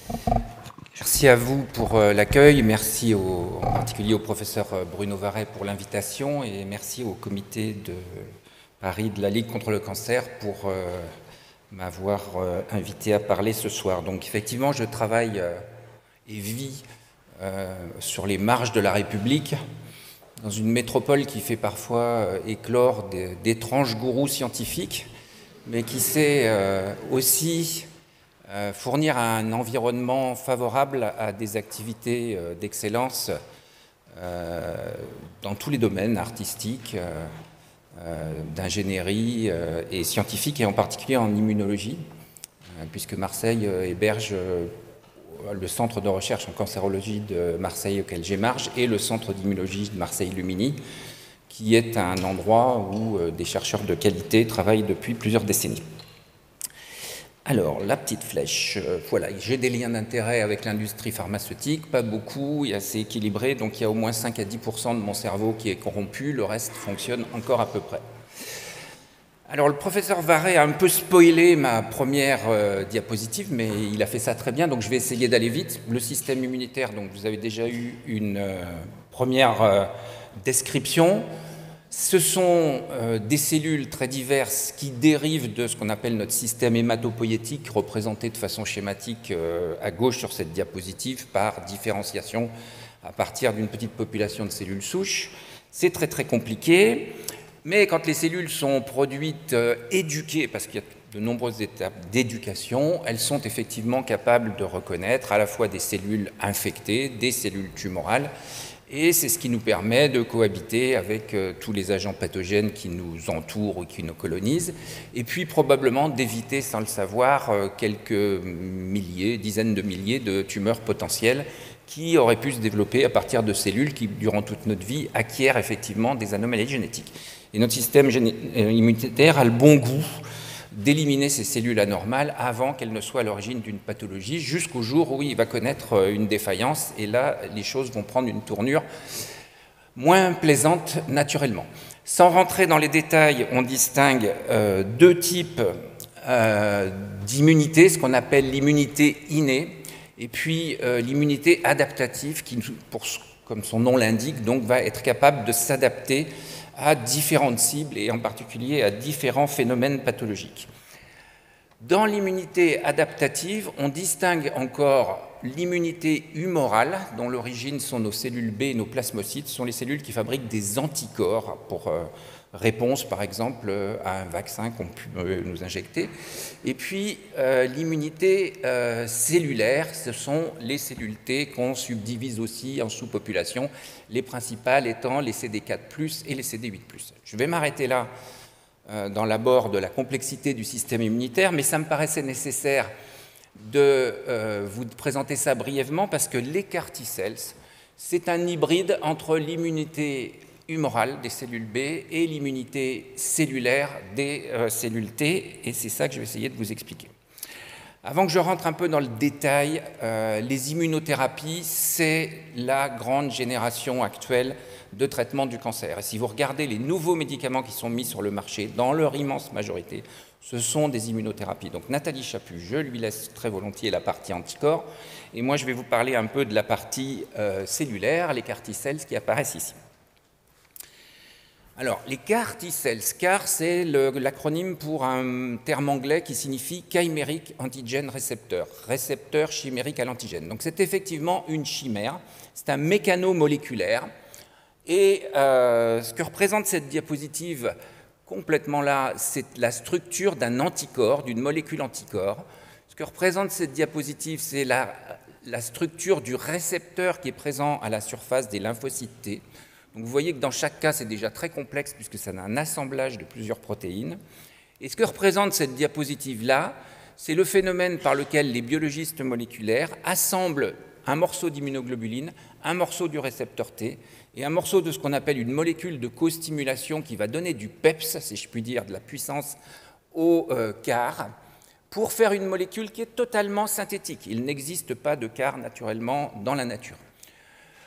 Merci à vous pour l'accueil, merci en particulier au professeur Bruno Varret pour l'invitation et merci au comité de Paris de la Ligue contre le cancer pour m'avoir invité à parler ce soir. Donc effectivement, je travaille et vis sur les marges de la République, dans une métropole qui fait parfois éclore d'étranges gourous scientifiques, mais qui sait aussi fournir un environnement favorable à des activités d'excellence dans tous les domaines artistiques, d'ingénierie et scientifiques, et en particulier en immunologie, puisque Marseille héberge le centre de recherche en cancérologie de Marseille auquel j'émarge et le centre d'immunologie de Marseille-Lumini, qui est un endroit où des chercheurs de qualité travaillent depuis plusieurs décennies. Alors, la petite flèche, voilà, j'ai des liens d'intérêt avec l'industrie pharmaceutique, pas beaucoup, et assez équilibré, donc il y a au moins 5 à 10% de mon cerveau qui est corrompu, le reste fonctionne encore à peu près. Alors, le professeur Varret a un peu spoilé ma première diapositive, mais il a fait ça très bien, donc je vais essayer d'aller vite. Le système immunitaire, donc vous avez déjà eu une première description. Ce sont des cellules très diverses qui dérivent de ce qu'on appelle notre système hématopoïétique, représenté de façon schématique à gauche sur cette diapositive par différenciation à partir d'une petite population de cellules souches. C'est très très compliqué, mais quand les cellules sont produites éduquées, parce qu'il y a de nombreuses étapes d'éducation, elles sont effectivement capables de reconnaître à la fois des cellules infectées, des cellules tumorales, et c'est ce qui nous permet de cohabiter avec tous les agents pathogènes qui nous entourent ou qui nous colonisent, et puis probablement d'éviter, sans le savoir, quelques milliers, dizaines de milliers de tumeurs potentielles qui auraient pu se développer à partir de cellules qui, durant toute notre vie, acquièrent effectivement des anomalies génétiques. Et notre système immunitaire a le bon goût d'éliminer ces cellules anormales avant qu'elles ne soient à l'origine d'une pathologie, jusqu'au jour où il va connaître une défaillance, et là, les choses vont prendre une tournure moins plaisante naturellement. Sans rentrer dans les détails, on distingue deux types d'immunité, ce qu'on appelle l'immunité innée, et puis l'immunité adaptative, qui, comme son nom l'indique, donc va être capable de s'adapter à différentes cibles et en particulier à différents phénomènes pathologiques. Dans l'immunité adaptative, on distingue encore l'immunité humorale, dont l'origine sont nos cellules B et nos plasmocytes, ce sont les cellules qui fabriquent des anticorps pour réponse, par exemple, à un vaccin qu'on peut nous injecter. Et puis, l'immunité cellulaire, ce sont les cellules T qu'on subdivise aussi en sous-populations, les principales étant les CD4+, et les CD8+. Je vais m'arrêter là dans l'abord de la complexité du système immunitaire, mais ça me paraissait nécessaire de vous présenter ça brièvement, parce que les CAR T-cells, c'est un hybride entre l'immunité humorale des cellules B et l'immunité cellulaire des cellules T, et c'est ça que je vais essayer de vous expliquer. Avant que je rentre un peu dans le détail, les immunothérapies, c'est la grande génération actuelle de traitement du cancer. Et si vous regardez les nouveaux médicaments qui sont mis sur le marché, dans leur immense majorité, ce sont des immunothérapies. Donc Nathalie Chaput, je lui laisse très volontiers la partie anticorps, et moi je vais vous parler un peu de la partie cellulaire, les CAR T-cells qui apparaissent ici. Alors, les CAR T-cells, CAR c'est l'acronyme pour un terme anglais qui signifie Chimeric Antigen Receptor, récepteur chimérique à l'antigène. Donc c'est effectivement une chimère, c'est un mécano-moléculaire, et ce que représente cette diapositive complètement là, c'est la structure d'un anticorps, d'une molécule anticorps. Ce que représente cette diapositive, c'est la structure du récepteur qui est présent à la surface des lymphocytes T. Donc vous voyez que dans chaque cas, c'est déjà très complexe puisque ça a un assemblage de plusieurs protéines. Et ce que représente cette diapositive-là, c'est le phénomène par lequel les biologistes moléculaires assemblent un morceau d'immunoglobuline, un morceau du récepteur T et un morceau de ce qu'on appelle une molécule de co-stimulation qui va donner du PEPS, si je puis dire, de la puissance au CAR, pour faire une molécule qui est totalement synthétique. Il n'existe pas de CAR naturellement dans la nature.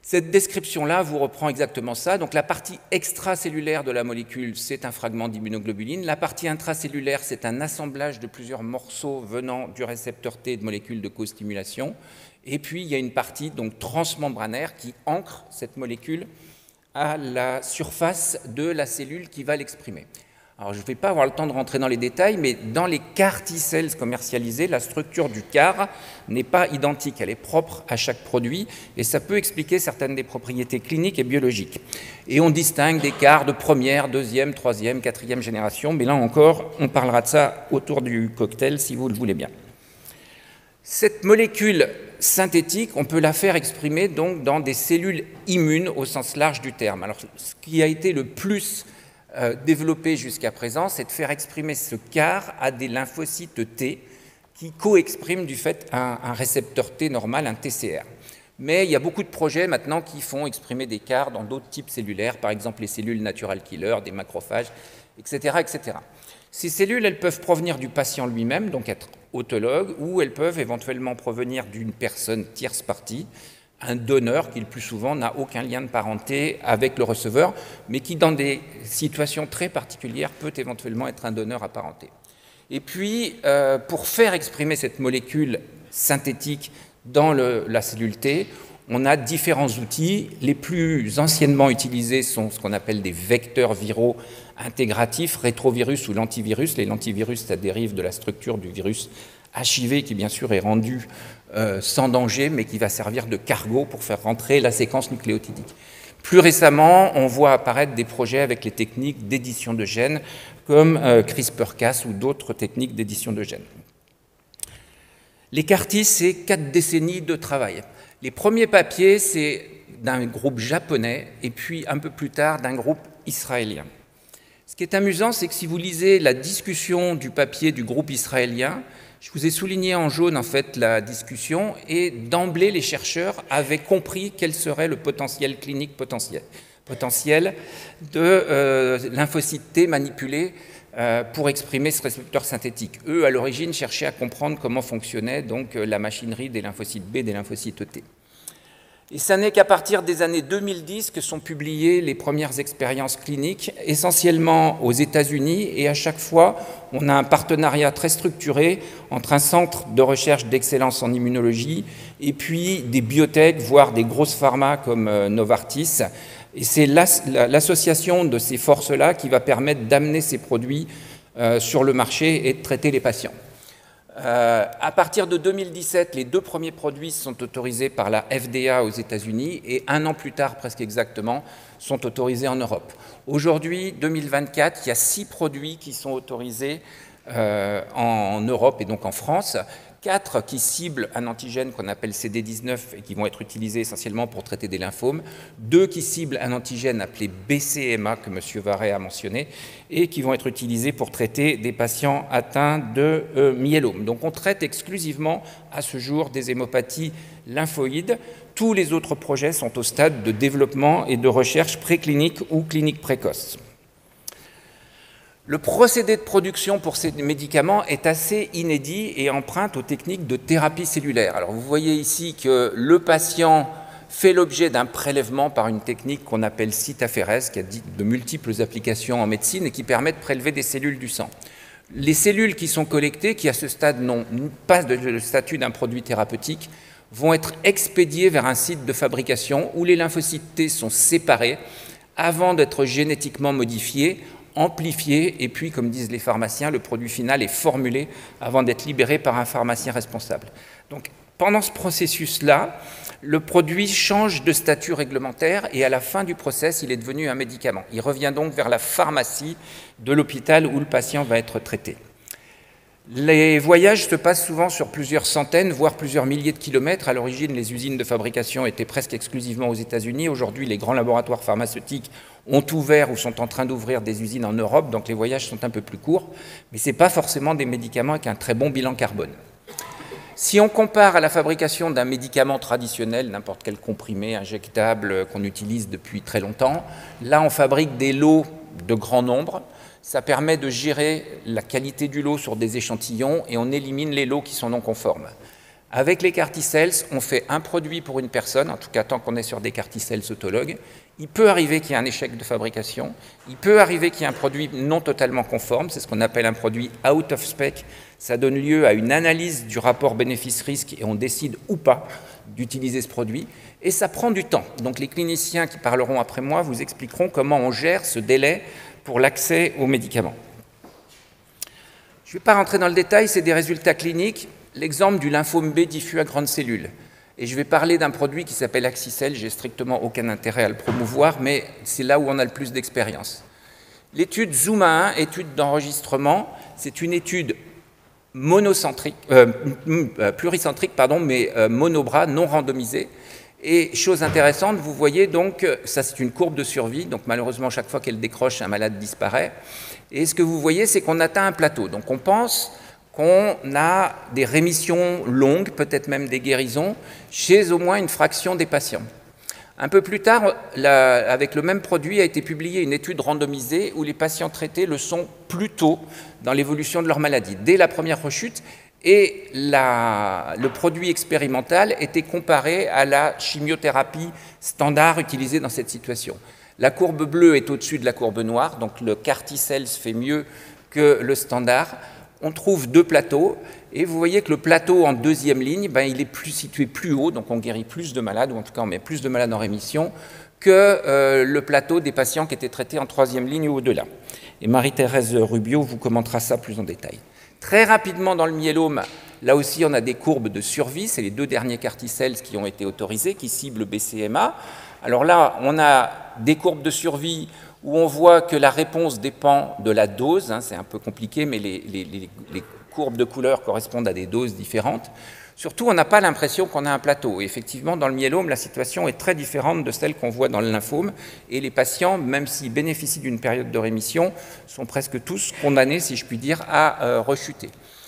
Cette description-là vous reprend exactement ça. Donc la partie extracellulaire de la molécule, c'est un fragment d'immunoglobuline. La partie intracellulaire, c'est un assemblage de plusieurs morceaux venant du récepteur T de molécules de co-stimulation. Et puis il y a une partie donc transmembranaire qui ancre cette molécule à la surface de la cellule qui va l'exprimer. Alors je ne vais pas avoir le temps de rentrer dans les détails, mais dans les CAR T-cells commercialisés, la structure du CAR n'est pas identique, elle est propre à chaque produit, et ça peut expliquer certaines des propriétés cliniques et biologiques. Et on distingue des CAR de première, deuxième, troisième, quatrième génération, mais là encore, on parlera de ça autour du cocktail, si vous le voulez bien. Cette molécule synthétique, on peut la faire exprimer donc dans des cellules immunes au sens large du terme. Alors, ce qui a été le plus développé jusqu'à présent, c'est de faire exprimer ce CAR à des lymphocytes T qui co-expriment du fait un récepteur T normal, un TCR. Mais il y a beaucoup de projets maintenant qui font exprimer des CAR dans d'autres types cellulaires, par exemple les cellules natural killer, des macrophages, etc., etc. Ces cellules, elles peuvent provenir du patient lui-même, donc être autologue, ou elles peuvent éventuellement provenir d'une personne tierce partie, un donneur qui le plus souvent n'a aucun lien de parenté avec le receveur, mais qui dans des situations très particulières peut éventuellement être un donneur apparenté. Et puis, pour faire exprimer cette molécule synthétique dans la cellule T, on a différents outils. Les plus anciennement utilisés sont ce qu'on appelle des vecteurs viraux intégratifs, rétrovirus ou l'antivirus. Les lentivirus, ça dérive de la structure du virus HIV qui bien sûr est rendu sans danger, mais qui va servir de cargo pour faire rentrer la séquence nucléotidique. Plus récemment, on voit apparaître des projets avec les techniques d'édition de gènes, comme CRISPR-Cas ou d'autres techniques d'édition de gènes. Les CAR-T, c'est 4 décennies de travail. Les premiers papiers, c'est d'un groupe japonais, et puis un peu plus tard d'un groupe israélien. Ce qui est amusant, c'est que si vous lisez la discussion du papier du groupe israélien, je vous ai souligné en jaune en fait la discussion, et d'emblée les chercheurs avaient compris quel serait le potentiel clinique potentiel de lymphocytes T manipulés pour exprimer ce récepteur synthétique. Eux, à l'origine, cherchaient à comprendre comment fonctionnait donc la machinerie des lymphocytes B, des lymphocytes T. Et ça n'est qu'à partir des années 2010 que sont publiées les premières expériences cliniques, essentiellement aux États-Unis, et à chaque fois, on a un partenariat très structuré entre un centre de recherche d'excellence en immunologie et puis des biotech, voire des grosses pharma comme Novartis. Et c'est l'association de ces forces-là qui va permettre d'amener ces produits sur le marché et de traiter les patients. À partir de 2017, les 2 premiers produits sont autorisés par la FDA aux États-Unis et 1 an plus tard, presque exactement, sont autorisés en Europe. Aujourd'hui, 2024, il y a 6 produits qui sont autorisés en Europe et donc en France. 4 qui ciblent un antigène qu'on appelle CD19 et qui vont être utilisés essentiellement pour traiter des lymphomes, 2 qui ciblent un antigène appelé BCMA que M. Varret a mentionné et qui vont être utilisés pour traiter des patients atteints de myélome. Donc on traite exclusivement à ce jour des hémopathies lymphoïdes. Tous les autres projets sont au stade de développement et de recherche préclinique ou clinique précoce. Le procédé de production pour ces médicaments est assez inédit et emprunte aux techniques de thérapie cellulaire. Alors vous voyez ici que le patient fait l'objet d'un prélèvement par une technique qu'on appelle cytaphérèse, qui a de multiples applications en médecine et qui permet de prélever des cellules du sang. Les cellules qui sont collectées, qui à ce stade n'ont pas le statut d'un produit thérapeutique, vont être expédiées vers un site de fabrication où les lymphocytes T sont séparés avant d'être génétiquement modifiés, amplifié, et puis, comme disent les pharmaciens, le produit final est formulé avant d'être libéré par un pharmacien responsable. Donc, pendant ce processus-là, le produit change de statut réglementaire et à la fin du process, il est devenu un médicament. Il revient donc vers la pharmacie de l'hôpital où le patient va être traité. Les voyages se passent souvent sur plusieurs centaines, voire plusieurs milliers de kilomètres. À l'origine, les usines de fabrication étaient presque exclusivement aux États-Unis. Aujourd'hui, les grands laboratoires pharmaceutiques ont ouvert ou sont en train d'ouvrir des usines en Europe, donc les voyages sont un peu plus courts, mais ce n'est pas forcément des médicaments avec un très bon bilan carbone. Si on compare à la fabrication d'un médicament traditionnel, n'importe quel comprimé injectable qu'on utilise depuis très longtemps, là on fabrique des lots de grand nombre. Ça permet de gérer la qualité du lot sur des échantillons et on élimine les lots qui sont non conformes. Avec les CAR-T-cells, on fait un produit pour une personne, en tout cas tant qu'on est sur des CAR-T-cells autologues. Il peut arriver qu'il y ait un échec de fabrication, il peut arriver qu'il y ait un produit non totalement conforme, c'est ce qu'on appelle un produit out of spec. Ça donne lieu à une analyse du rapport bénéfice-risque et on décide ou pas d'utiliser ce produit. Et ça prend du temps. Donc les cliniciens qui parleront après moi vous expliqueront comment on gère ce délai pour l'accès aux médicaments. Je ne vais pas rentrer dans le détail, c'est des résultats cliniques. L'exemple du lymphome B diffus à grandes cellules. Et je vais parler d'un produit qui s'appelle Axicel, j'ai strictement aucun intérêt à le promouvoir, mais c'est là où on a le plus d'expérience. L'étude Zoom à 1, étude d'enregistrement, c'est une étude pluricentrique, mais monobras, non randomisée. Et chose intéressante, vous voyez donc, ça c'est une courbe de survie, donc malheureusement chaque fois qu'elle décroche, un malade disparaît. Et ce que vous voyez, c'est qu'on atteint un plateau. Donc on pense qu'on a des rémissions longues, peut-être même des guérisons, chez au moins une fraction des patients. Un peu plus tard, avec le même produit, a été publiée une étude randomisée où les patients traités le sont plus tôt dans l'évolution de leur maladie, dès la première rechute, et le produit expérimental était comparé à la chimiothérapie standard utilisée dans cette situation. La courbe bleue est au-dessus de la courbe noire, donc le CAR-T-cells fait mieux que le standard. On trouve deux plateaux, et vous voyez que le plateau en deuxième ligne, il est situé plus haut, donc on guérit plus de malades, ou en tout cas on met plus de malades en rémission, que le plateau des patients qui étaient traités en troisième ligne ou au-delà. Et Marie-Thérèse Rubio vous commentera ça plus en détail. Très rapidement dans le myélome, là aussi on a des courbes de survie, c'est les deux derniers CAR-T-cells qui ont été autorisés, qui ciblent BCMA. Alors là, on a des courbes de survie où on voit que la réponse dépend de la dose, c'est un peu compliqué, mais les courbes de couleur correspondent à des doses différentes. Surtout, on n'a pas l'impression qu'on a un plateau. Et effectivement, dans le myélome, la situation est très différente de celle qu'on voit dans le lymphome. Et les patients, même s'ils bénéficient d'une période de rémission, sont presque tous condamnés, si je puis dire, à rechuter.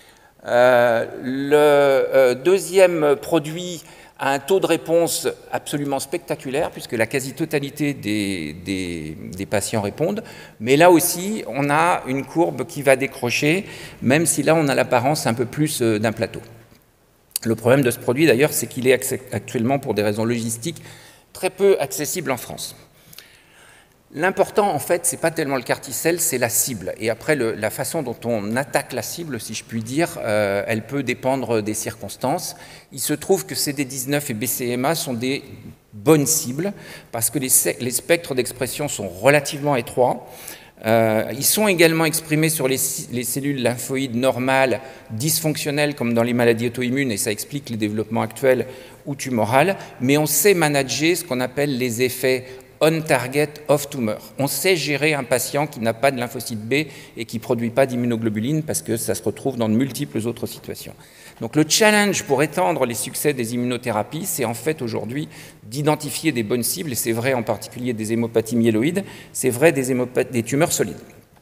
Le deuxième produit a un taux de réponse absolument spectaculaire, puisque la quasi-totalité des patients répondent. Mais là aussi, on a une courbe qui va décrocher, même si là, on a l'apparence un peu plus d'un plateau. Le problème de ce produit, d'ailleurs, c'est qu'il est actuellement, pour des raisons logistiques, très peu accessible en France. L'important, en fait, ce n'est pas tellement le CAR-T-cell, c'est la cible. Et après, la façon dont on attaque la cible, si je puis dire, elle peut dépendre des circonstances. Il se trouve que CD19 et BCMA sont des bonnes cibles, parce que les spectres d'expression sont relativement étroits. Ils sont également exprimés sur les cellules lymphoïdes normales, dysfonctionnelles, comme dans les maladies auto-immunes, et ça explique les développements actuels ou tumorales, mais on sait manager ce qu'on appelle les effets on-target off-tumor. On sait gérer un patient qui n'a pas de lymphocyte B et qui ne produit pas d'immunoglobuline parce que ça se retrouve dans de multiples autres situations. Donc le challenge pour étendre les succès des immunothérapies, c'est en fait aujourd'hui d'identifier des bonnes cibles, et c'est vrai en particulier des hémopathies myéloïdes, c'est vrai des tumeurs solides.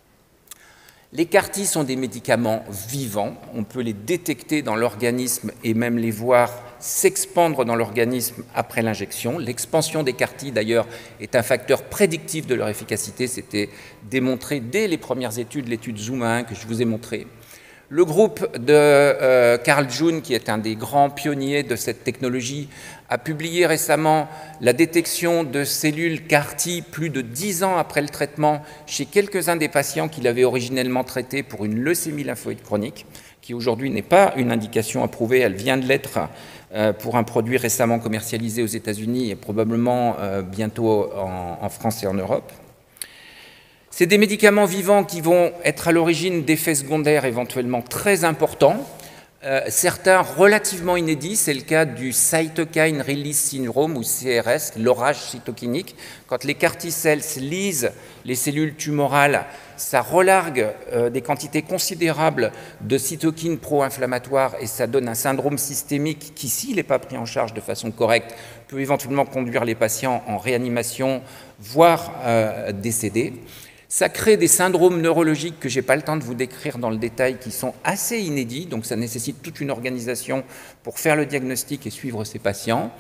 Les CAR-T sont des médicaments vivants, on peut les détecter dans l'organisme et même les voir s'expandre dans l'organisme après l'injection. L'expansion des CAR-T, d'ailleurs, est un facteur prédictif de leur efficacité, c'était démontré dès les premières études, l'étude Zoom à 1 que je vous ai montrée. Le groupe de Carl June, qui est un des grands pionniers de cette technologie, a publié récemment la détection de cellules CAR-T plus de 10 ans après le traitement chez quelques-uns des patients qu'il avait originellement traités pour une leucémie lymphoïde chronique, qui aujourd'hui n'est pas une indication approuvée, elle vient de l'être pour un produit récemment commercialisé aux États-Unis et probablement bientôt en France et en Europe. C'est des médicaments vivants qui vont être à l'origine d'effets secondaires éventuellement très importants, certains relativement inédits, c'est le cas du Cytokine Release Syndrome ou CRS, l'orage cytokinique. Quand les CAR-T-cells lisent les cellules tumorales, ça relargue des quantités considérables de cytokines pro-inflammatoires et ça donne un syndrome systémique qui, s'il n'est pas pris en charge de façon correcte, peut éventuellement conduire les patients en réanimation, voire décéder. Ça crée des syndromes neurologiques que je n'ai pas le temps de vous décrire dans le détail, qui sont assez inédits, donc ça nécessite toute une organisation pour faire le diagnostic et suivre ces patients.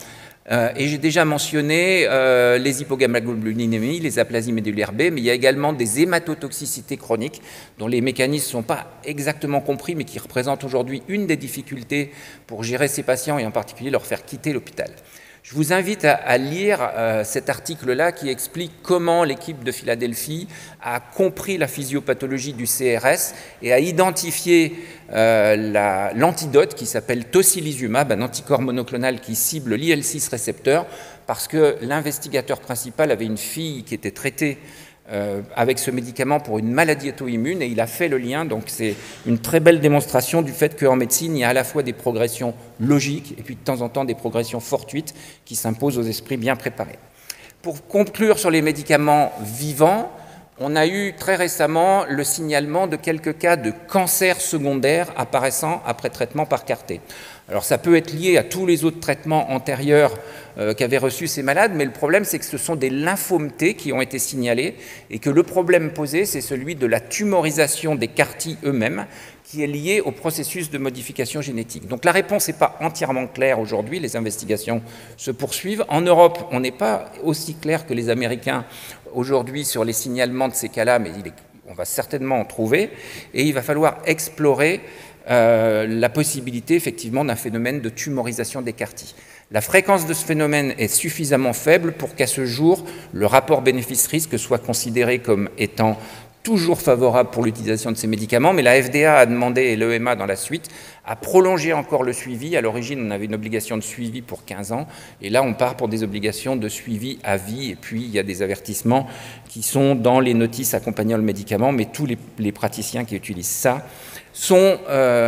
Et j'ai déjà mentionné les hypogammaglobulinémies, les aplasies médulaires B, mais il y a également des hématotoxicités chroniques dont les mécanismes ne sont pas exactement compris, mais qui représentent aujourd'hui une des difficultés pour gérer ces patients et en particulier leur faire quitter l'hôpital. Je vous invite à lire cet article-là qui explique comment l'équipe de Philadelphie a compris la physiopathologie du CRS et a identifié l'antidote qui s'appelle tocilizumab, un anticorps monoclonal qui cible l'IL-6 récepteur, parce que l'investigateur principal avait une fille qui était traitée avec ce médicament pour une maladie auto-immune et il a fait le lien. Donc c'est une très belle démonstration du fait qu'en médecine, il y a à la fois des progressions logiques et puis de temps en temps des progressions fortuites qui s'imposent aux esprits bien préparés. Pour conclure sur les médicaments vivants, on a eu très récemment le signalement de quelques cas de cancer secondaire apparaissant après traitement par CAR-T. Alors ça peut être lié à tous les autres traitements antérieurs qu'avaient reçus ces malades, mais le problème c'est que ce sont des lymphomes T qui ont été signalés et que le problème posé c'est celui de la tumorisation des CAR-T eux-mêmes qui est lié au processus de modification génétique. Donc la réponse n'est pas entièrement claire aujourd'hui, les investigations se poursuivent. En Europe, on n'est pas aussi clair que les Américains aujourd'hui sur les signalements de ces cas-là, mais on va certainement en trouver, et il va falloir explorer la possibilité effectivement d'un phénomène de tumorisation des CAR-T. La fréquence de ce phénomène est suffisamment faible pour qu'à ce jour, le rapport bénéfice-risque soit considéré comme étant toujours favorable pour l'utilisation de ces médicaments, mais la FDA a demandé, et l'EMA dans la suite, à prolonger encore le suivi. À l'origine, on avait une obligation de suivi pour 15 ans, et là, on part pour des obligations de suivi à vie, et puis il y a des avertissements qui sont dans les notices accompagnant le médicament, mais tous les praticiens qui utilisent ça sont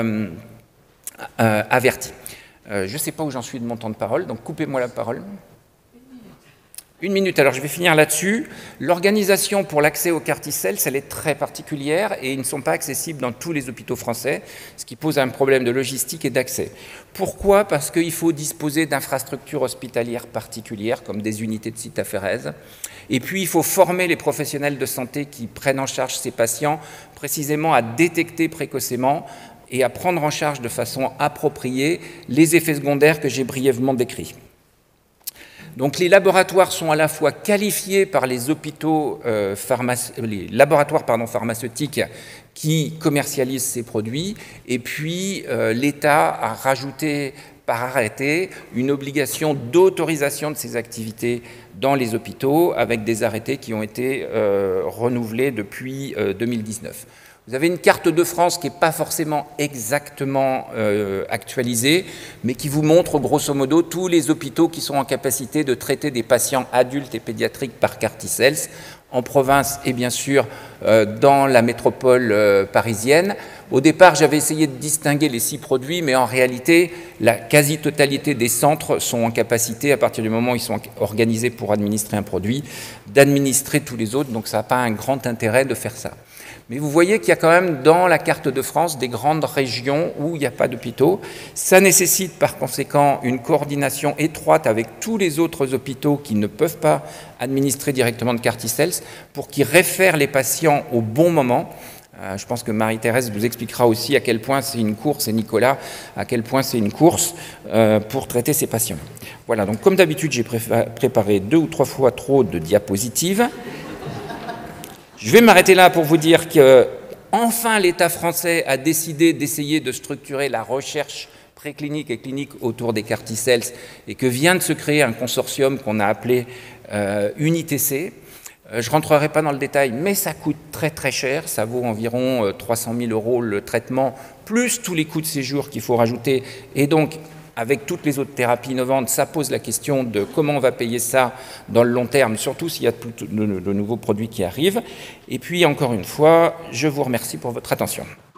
avertis. Je ne sais pas où j'en suis de mon temps de parole, donc coupez-moi la parole. Une minute, alors je vais finir là-dessus. L'organisation pour l'accès aux CAR-T-cells, elle est très particulière et ils ne sont pas accessibles dans tous les hôpitaux français, ce qui pose un problème de logistique et d'accès. Pourquoi? Parce qu'il faut disposer d'infrastructures hospitalières particulières, comme des unités de cytaphérèse. Et puis, il faut former les professionnels de santé qui prennent en charge ces patients, précisément à détecter précocement et à prendre en charge de façon appropriée les effets secondaires que j'ai brièvement décrits. Donc les laboratoires sont à la fois qualifiés par les hôpitaux, les laboratoires pharmaceutiques qui commercialisent ces produits, et puis l'État a rajouté par arrêté une obligation d'autorisation de ces activités dans les hôpitaux avec des arrêtés qui ont été renouvelés depuis 2019. Vous avez une carte de France qui n'est pas forcément exactement actualisée, mais qui vous montre grosso modo tous les hôpitaux qui sont en capacité de traiter des patients adultes et pédiatriques par CAR-T-cells, en province et bien sûr dans la métropole parisienne. Au départ, j'avais essayé de distinguer les 6 produits, mais en réalité, la quasi-totalité des centres sont en capacité, à partir du moment où ils sont organisés pour administrer un produit, d'administrer tous les autres, donc ça n'a pas un grand intérêt de faire ça. Mais vous voyez qu'il y a quand même dans la carte de France des grandes régions où il n'y a pas d'hôpitaux. Ça nécessite par conséquent une coordination étroite avec tous les autres hôpitaux qui ne peuvent pas administrer directement de CAR-T-cells pour qu'ils réfèrent les patients au bon moment. Je pense que Marie-Thérèse vous expliquera aussi à quel point c'est une course, et Nicolas, à quel point c'est une course pour traiter ces patients. Voilà, donc comme d'habitude, j'ai préparé 2 ou 3 fois trop de diapositives. Je vais m'arrêter là pour vous dire qu'enfin l'État français a décidé d'essayer de structurer la recherche préclinique et clinique autour des CAR-T-cells et que vient de se créer un consortium qu'on a appelé UniTC. Je ne rentrerai pas dans le détail, mais ça coûte très très cher, ça vaut environ 300 000 € le traitement, plus tous les coûts de séjour qu'il faut rajouter, et donc avec toutes les autres thérapies innovantes, ça pose la question de comment on va payer ça dans le long terme, surtout s'il y a de nouveaux produits qui arrivent. Et puis, encore une fois, je vous remercie pour votre attention.